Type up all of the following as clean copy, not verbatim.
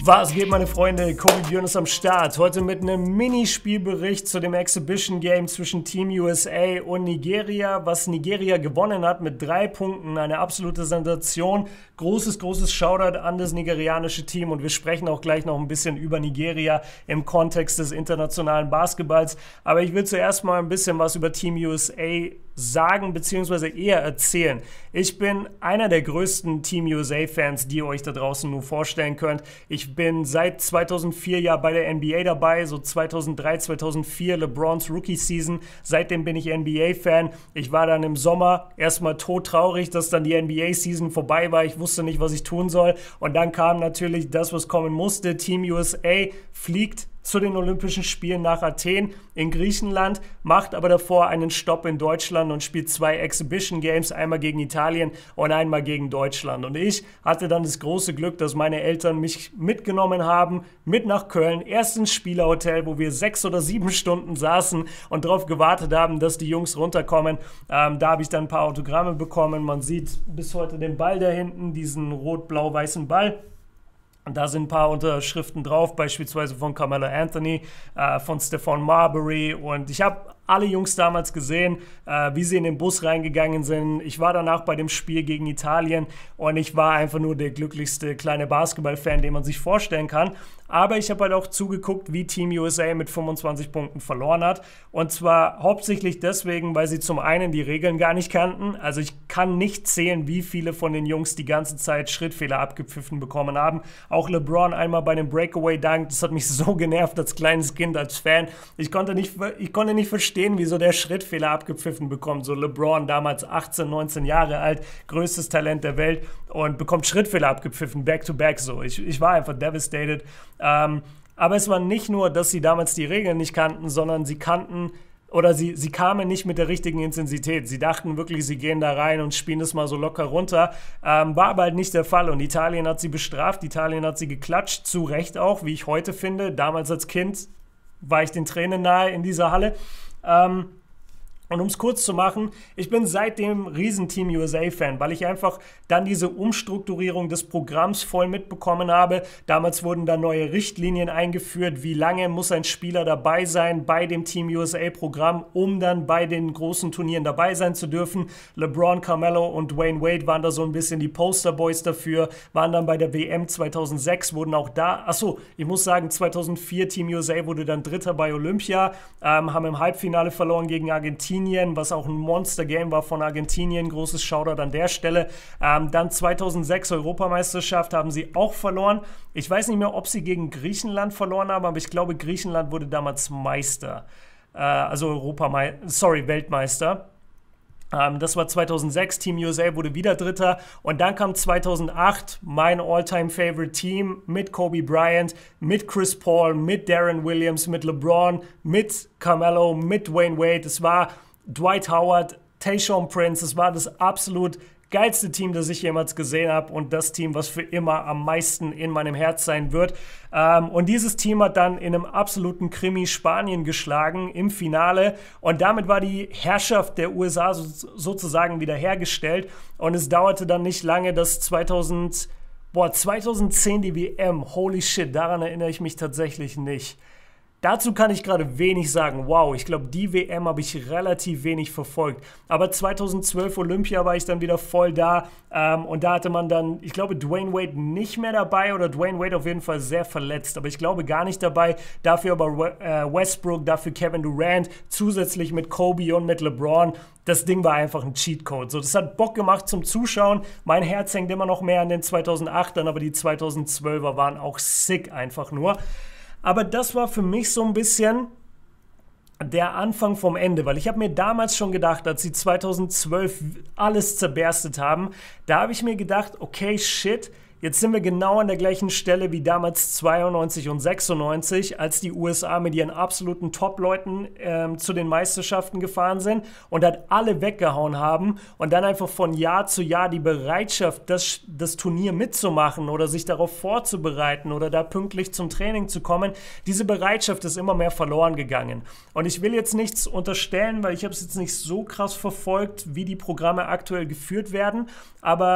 Was geht, meine Freunde? Kobe Björn ist am Start. Heute mit einem Minispielbericht zu dem Exhibition Game zwischen Team USA und Nigeria, was Nigeria gewonnen hat mit 3 Punkten. Eine absolute Sensation. Großes Shoutout an das nigerianische Team und wir sprechen auch gleich noch ein bisschen über Nigeria im Kontext des internationalen Basketballs. Aber ich will zuerst mal ein bisschen was über Team USA sagen bzw. eher erzählen. Ich bin einer der größten Team USA-Fans, die ihr euch da draußen nur vorstellen könnt. Ich bin seit 2004 ja bei der NBA dabei, so 2003, 2004 LeBrons Rookie-Season. Seitdem bin ich NBA-Fan. Ich war dann im Sommer erstmal todtraurig, dass dann die NBA-Season vorbei war. Ich wusste nicht, was ich tun soll. Und dann kam natürlich das, was kommen musste. Team USA fliegt zu den Olympischen Spielen nach Athen in Griechenland, macht aber davor einen Stopp in Deutschland und spielt 2 Exhibition Games, einmal gegen Italien und einmal gegen Deutschland. Und ich hatte dann das große Glück, dass meine Eltern mich mitgenommen haben, mit nach Köln, erst ins Spielerhotel, wo wir 6 oder 7 Stunden saßen und darauf gewartet haben, dass die Jungs runterkommen. Da habe ich dann ein paar Autogramme bekommen. Man sieht bis heute den Ball da hinten, diesen rot-blau-weißen Ball. Und da sind ein paar Unterschriften drauf, beispielsweise von Carmelo Anthony, von Stephon Marbury. Und ich habe alle Jungs damals gesehen, wie sie in den Bus reingegangen sind. Ich war danach bei dem Spiel gegen Italien und ich war einfach nur der glücklichste kleine Basketball-Fan, den man sich vorstellen kann. Aber ich habe halt auch zugeguckt, wie Team USA mit 25 Punkten verloren hat. Und zwar hauptsächlich deswegen, weil sie zum einen die Regeln gar nicht kannten. Also ich kann nicht zählen, wie viele von den Jungs die ganze Zeit Schrittfehler abgepfiffen bekommen haben. Auch LeBron einmal bei einem Breakaway-Dunk, das hat mich so genervt als kleines Kind, als Fan. Ich konnte nicht verstehen, wieso der Schrittfehler abgepfiffen bekommt. So LeBron, damals 18, 19 Jahre alt, größtes Talent der Welt und bekommt Schrittfehler abgepfiffen, back-to-back so. Ich war einfach devastated. Aber es war nicht nur, dass sie damals die Regeln nicht kannten, sondern sie kamen nicht mit der richtigen Intensität. Sie dachten wirklich, sie gehen da rein und spielen das mal so locker runter. War aber halt nicht der Fall und Italien hat sie bestraft, Italien hat sie geklatscht, zu Recht auch, wie ich heute finde. Damals als Kind war ich den Tränen nahe in dieser Halle. Und um es kurz zu machen, ich bin seitdem riesen Team USA-Fan, weil ich einfach dann diese Umstrukturierung des Programms voll mitbekommen habe. Damals wurden da neue Richtlinien eingeführt, wie lange muss ein Spieler dabei sein bei dem Team USA-Programm, um dann bei den großen Turnieren dabei sein zu dürfen. LeBron, Carmelo und Dwayne Wade waren da so ein bisschen die Posterboys dafür, waren dann bei der WM 2006, wurden auch da, ich muss sagen, 2004 Team USA wurde dann Dritter bei Olympia, haben im Halbfinale verloren gegen Argentinien, was auch ein Monster-Game war von Argentinien. Großes Shoutout an der Stelle. Dann 2006 Europameisterschaft haben sie auch verloren. Ich weiß nicht mehr, ob sie gegen Griechenland verloren haben, aber ich glaube, Griechenland wurde damals Meister. Weltmeister. Das war 2006, Team USA wurde wieder Dritter und dann kam 2008 mein All-Time-Favorite-Team mit Kobe Bryant, mit Chris Paul, mit Deron Williams, mit LeBron, mit Carmelo, mit Dwayne Wade. Es war Dwight Howard, Tayshaun Prince, es war das absolut geilste Team, das ich jemals gesehen habe und das Team, was für immer am meisten in meinem Herz sein wird. Und dieses Team hat dann in einem absoluten Krimi Spanien geschlagen im Finale und damit war die Herrschaft der USA sozusagen wiederhergestellt und es dauerte dann nicht lange, dass 2010 die WM, holy shit, daran erinnere ich mich tatsächlich nicht. Dazu kann ich gerade wenig sagen. Wow, ich glaube, die WM habe ich relativ wenig verfolgt. Aber 2012 Olympia war ich dann wieder voll da. Und da hatte man dann, ich glaube, Dwayne Wade nicht mehr dabei oder Dwayne Wade auf jeden Fall sehr verletzt. Aber ich glaube gar nicht dabei. Dafür aber Westbrook, dafür Kevin Durant, zusätzlich mit Kobe und mit LeBron. Das Ding war einfach ein Cheatcode. So, das hat Bock gemacht zum Zuschauen. Mein Herz hängt immer noch mehr an den 2008ern, aber die 2012er waren auch sick einfach nur. Aber das war für mich so ein bisschen der Anfang vom Ende, weil ich habe mir damals schon gedacht, als sie 2012 alles zerberstet haben, da habe ich mir gedacht, okay, shit, jetzt sind wir genau an der gleichen Stelle wie damals 92 und 96, als die USA mit ihren absoluten Top-Leuten zu den Meisterschaften gefahren sind und halt alle weggehauen haben und dann einfach von Jahr zu Jahr die Bereitschaft, das Turnier mitzumachen oder sich darauf vorzubereiten oder da pünktlich zum Training zu kommen, diese Bereitschaft ist immer mehr verloren gegangen. Und ich will jetzt nichts unterstellen, weil ich habe es jetzt nicht so krass verfolgt, wie die Programme aktuell geführt werden, aber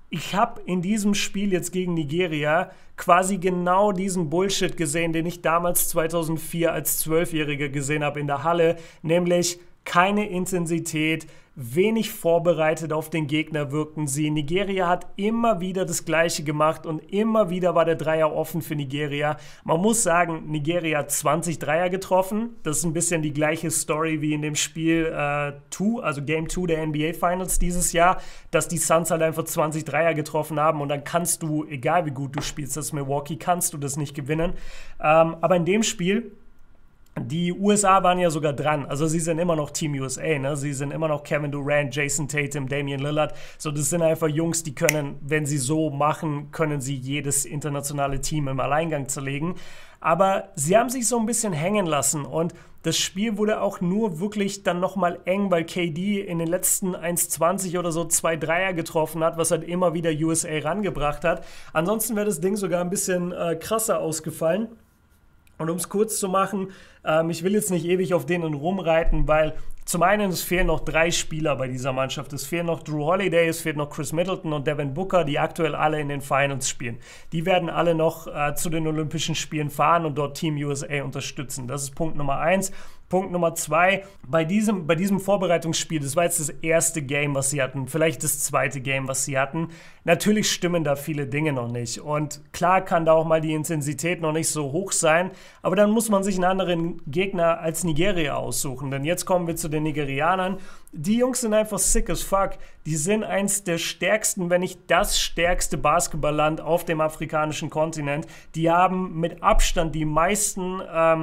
ich habe in diesem Spiel jetzt gegen Nigeria quasi genau diesen Bullshit gesehen, den ich damals 2004 als 12-Jähriger gesehen habe in der Halle, nämlich keine Intensität, wenig vorbereitet auf den Gegner wirkten sie. Nigeria hat immer wieder das Gleiche gemacht und immer wieder war der Dreier offen für Nigeria. Man muss sagen, Nigeria hat 20 Dreier getroffen. Das ist ein bisschen die gleiche Story wie in dem Spiel 2, also Game 2 der NBA Finals dieses Jahr, dass die Suns halt einfach 20 Dreier getroffen haben und dann kannst du, egal wie gut du spielst als Milwaukee, kannst du das nicht gewinnen. Aber in dem Spiel, die USA waren ja sogar dran, also sie sind immer noch Team USA, ne? Sie sind immer noch Kevin Durant, Jason Tatum, Damian Lillard, so das sind einfach Jungs, die können, wenn sie so machen, können sie jedes internationale Team im Alleingang zerlegen, aber sie haben sich so ein bisschen hängen lassen und das Spiel wurde auch nur wirklich dann nochmal eng, weil KD in den letzten 1,20 oder so 2 Dreier getroffen hat, was halt immer wieder USA rangebracht hat. Ansonsten wäre das Ding sogar ein bisschen krasser ausgefallen. Und um es kurz zu machen, ich will jetzt nicht ewig auf denen rumreiten, weil zum einen, es fehlen noch 3 Spieler bei dieser Mannschaft. Es fehlen noch Drew Holiday, es fehlt noch Chris Middleton und Devin Booker, die aktuell alle in den Finals spielen. Die werden alle noch zu den Olympischen Spielen fahren und dort Team USA unterstützen. Das ist Punkt Nummer 1. Punkt Nummer 2, bei diesem Vorbereitungsspiel, das war jetzt das erste Game, was sie hatten, vielleicht das zweite Game, was sie hatten. Natürlich stimmen da viele Dinge noch nicht und klar kann da auch mal die Intensität noch nicht so hoch sein, aber dann muss man sich einen anderen Gegner als Nigeria aussuchen, denn jetzt kommen wir zu den Nigerianern. Die Jungs sind einfach sick as fuck. Die sind eins der stärksten, wenn nicht das stärkste Basketballland auf dem afrikanischen Kontinent. Die haben mit Abstand die meisten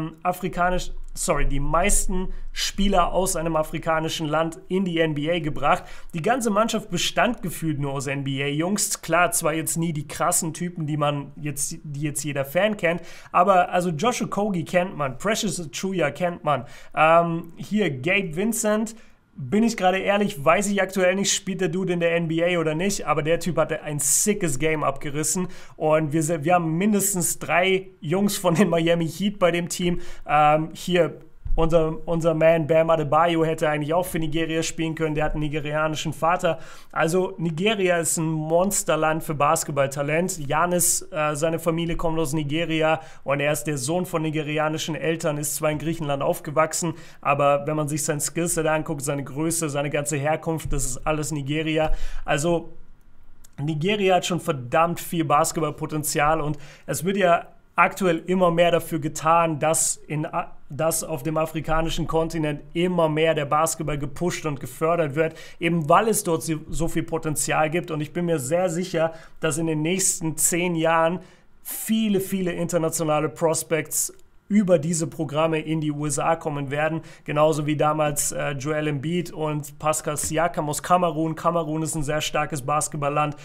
die meisten Spieler aus einem afrikanischen Land in die NBA gebracht. Die ganze Mannschaft bestand gefühlt nur aus NBA-Jungs. Klar, zwar jetzt nie die krassen Typen, die jetzt jeder Fan kennt, aber also Josh Okogie kennt man, Precious Achiuwa kennt man. Hier Gabe Vincent, bin ich gerade ehrlich, weiß ich aktuell nicht, spielt der Dude in der NBA oder nicht, aber der Typ hatte ein sickes Game abgerissen und wir haben mindestens 3 Jungs von den Miami Heat bei dem Team. Hier unser Man Bam Adebayo hätte eigentlich auch für Nigeria spielen können, der hat einen nigerianischen Vater. Also Nigeria ist ein Monsterland für Basketballtalent. Giannis, seine Familie kommt aus Nigeria und er ist der Sohn von nigerianischen Eltern, ist zwar in Griechenland aufgewachsen, aber wenn man sich sein Skillset anguckt, seine Größe, seine ganze Herkunft, das ist alles Nigeria. Also Nigeria hat schon verdammt viel Basketballpotenzial und es wird ja aktuell immer mehr dafür getan, dass auf dem afrikanischen Kontinent immer mehr der Basketball gepusht und gefördert wird, eben weil es dort so viel Potenzial gibt. Und ich bin mir sehr sicher, dass in den nächsten 10 Jahren viele, viele internationale Prospects über diese Programme in die USA kommen werden, genauso wie damals Joel Embiid und Pascal Siakam aus Kamerun. Kamerun ist ein sehr starkes Basketballland.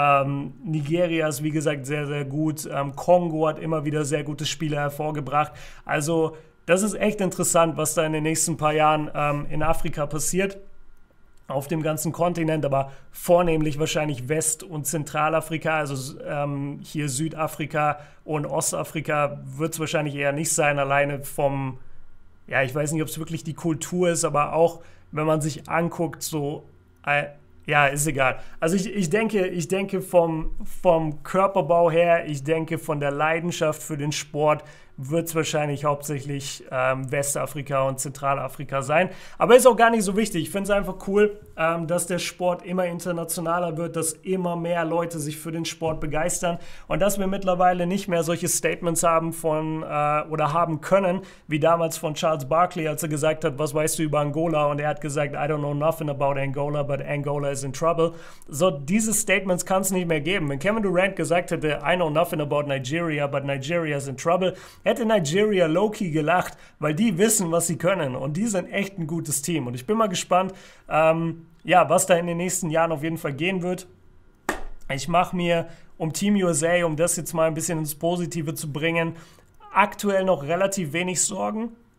Nigeria ist, wie gesagt, sehr, sehr gut. Kongo hat immer wieder sehr gute Spieler hervorgebracht. Also das ist echt interessant, was da in den nächsten paar Jahren in Afrika passiert. Auf dem ganzen Kontinent, aber vornehmlich wahrscheinlich West- und Zentralafrika, also hier Südafrika und Ostafrika wird es wahrscheinlich eher nicht sein, alleine vom, ja, ich weiß nicht, ob es wirklich die Kultur ist, aber auch, wenn man sich anguckt, so, ja, ist egal. Also ich denke vom Körperbau her, ich denke von der Leidenschaft für den Sport, wird es wahrscheinlich hauptsächlich Westafrika und Zentralafrika sein. Aber ist auch gar nicht so wichtig. Ich finde es einfach cool, dass der Sport immer internationaler wird, dass immer mehr Leute sich für den Sport begeistern und dass wir mittlerweile nicht mehr solche Statements haben oder haben können, wie damals von Charles Barkley, als er gesagt hat, was weißt du über Angola? Und er hat gesagt, I don't know nothing about Angola, but Angola is in trouble. So, diese Statements kann es nicht mehr geben. Wenn Kevin Durant gesagt hätte, I know nothing about Nigeria, but Nigeria is in trouble, hätte Nigeria low-key gelacht, weil die wissen, was sie können und die sind echt ein gutes Team und ich bin mal gespannt, was da in den nächsten Jahren auf jeden Fall gehen wird. Ich mache mir um Team USA, um das jetzt mal ein bisschen ins Positive zu bringen, aktuell noch relativ wenig Sorgen.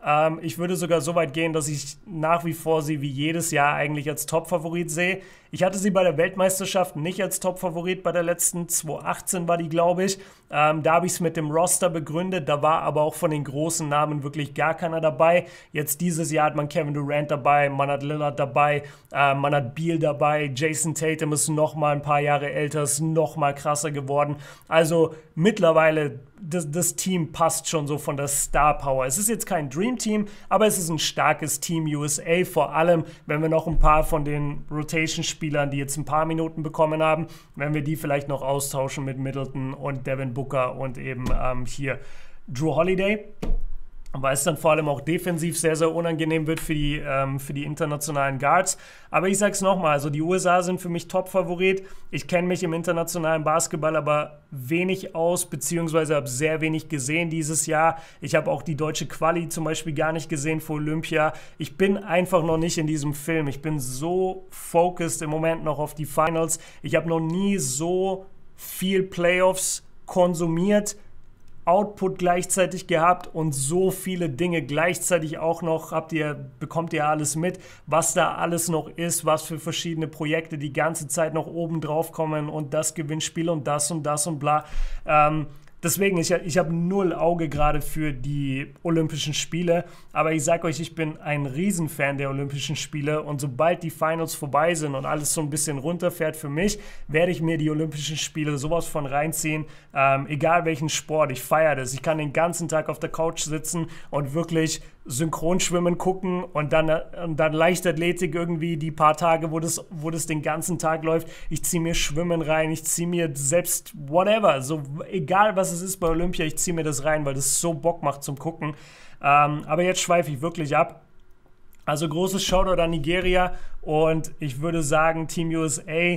Ich würde sogar so weit gehen, dass ich nach wie vor sie wie jedes Jahr eigentlich als Top-Favorit sehe. Ich hatte sie bei der Weltmeisterschaft nicht als Top-Favorit, bei der letzten 2018 war die, glaube ich. Da habe ich es mit dem Roster begründet, da war aber auch von den großen Namen wirklich gar keiner dabei. Jetzt dieses Jahr hat man Kevin Durant dabei, man hat Lillard dabei, man hat Beal dabei, Jason Tatum ist noch mal ein paar Jahre älter, ist noch mal krasser geworden. Also mittlerweile, das Team passt schon so von der Star Power. Es ist jetzt kein Dream Team, aber es ist ein starkes Team USA, vor allem, wenn wir noch ein paar von den Rotation-Spielern, die jetzt ein paar Minuten bekommen haben, wenn wir die vielleicht noch austauschen mit Middleton und Devin Booker und eben hier Drew Holiday. Weil es dann vor allem auch defensiv sehr, sehr unangenehm wird für die internationalen Guards. Aber ich sage es nochmal, also die USA sind für mich Top-Favorit. Ich kenne mich im internationalen Basketball aber wenig aus, beziehungsweise habe sehr wenig gesehen dieses Jahr. Ich habe auch die deutsche Quali zum Beispiel gar nicht gesehen vor Olympia. Ich bin einfach noch nicht in diesem Film. Ich bin so focused im Moment noch auf die Finals. Ich habe noch nie so viel Playoffs konsumiert, Output gleichzeitig gehabt und so viele Dinge gleichzeitig auch noch, bekommt ihr alles mit, was da alles noch ist, was für verschiedene Projekte die ganze Zeit noch oben drauf kommen und das Gewinnspiel und das und bla. Deswegen, ich habe null Auge gerade für die Olympischen Spiele, aber ich sage euch, ich bin ein Riesenfan der Olympischen Spiele und sobald die Finals vorbei sind und alles so ein bisschen runterfährt für mich, werde ich mir die Olympischen Spiele sowas von reinziehen, egal welchen Sport, ich feiere das. Ich kann den ganzen Tag auf der Couch sitzen und wirklich Synchronschwimmen gucken und dann Leichtathletik irgendwie die paar Tage, wo das den ganzen Tag läuft. Ich ziehe mir Schwimmen rein, ich ziehe mir selbst whatever, so egal was es ist bei Olympia, ich ziehe mir das rein, weil das so Bock macht zum Gucken. Aber jetzt schweife ich wirklich ab. Also großes Shoutout an Nigeria und ich würde sagen, Team USA,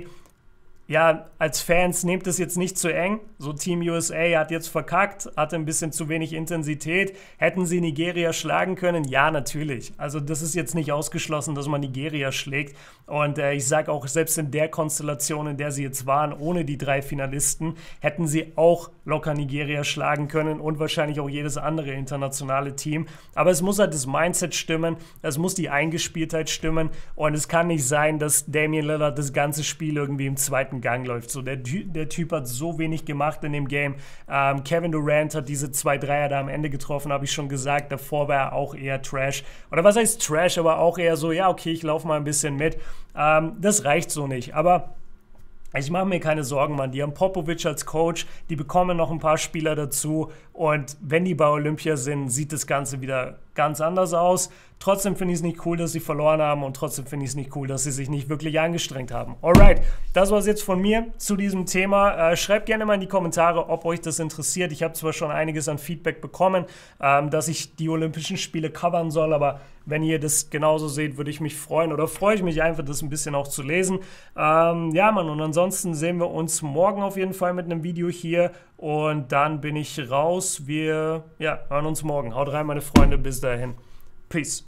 ja, als Fans nehmt es jetzt nicht zu eng. So Team USA hat jetzt verkackt, hatte ein bisschen zu wenig Intensität. Hätten sie Nigeria schlagen können? Ja, natürlich. Also das ist jetzt nicht ausgeschlossen, dass man Nigeria schlägt. Und ich sage auch, selbst in der Konstellation, in der sie jetzt waren, ohne die 3 Finalisten, hätten sie auch locker Nigeria schlagen können und wahrscheinlich auch jedes andere internationale Team. Aber es muss halt das Mindset stimmen, es muss die Eingespieltheit stimmen und es kann nicht sein, dass Damian Lillard das ganze Spiel irgendwie im zweiten Gang läuft. So, der Typ hat so wenig gemacht in dem Game. Kevin Durant hat diese 2 Dreier da am Ende getroffen, habe ich schon gesagt. Davor war er auch eher Trash. Oder was heißt Trash, aber auch eher so, ja, okay, ich laufe mal ein bisschen mit. Das reicht so nicht. Aber ich mache mir keine Sorgen, Mann. Die haben Popovic als Coach, die bekommen noch ein paar Spieler dazu und wenn die bei Olympia sind, sieht das Ganze wieder ganz anders aus. Trotzdem finde ich es nicht cool, dass sie verloren haben und trotzdem finde ich es nicht cool, dass sie sich nicht wirklich angestrengt haben. Alright, das war es jetzt von mir zu diesem Thema. Schreibt gerne mal in die Kommentare, ob euch das interessiert. Ich habe zwar schon einiges an Feedback bekommen, dass ich die Olympischen Spiele covern soll, aber wenn ihr das genauso seht, würde ich mich freuen oder freue ich mich einfach, das ein bisschen auch zu lesen. Ja, Mann, und ansonsten sehen wir uns morgen auf jeden Fall mit einem Video hier und dann bin ich raus. Wir hören uns morgen. Haut rein, meine Freunde. Bis dahin. Peace.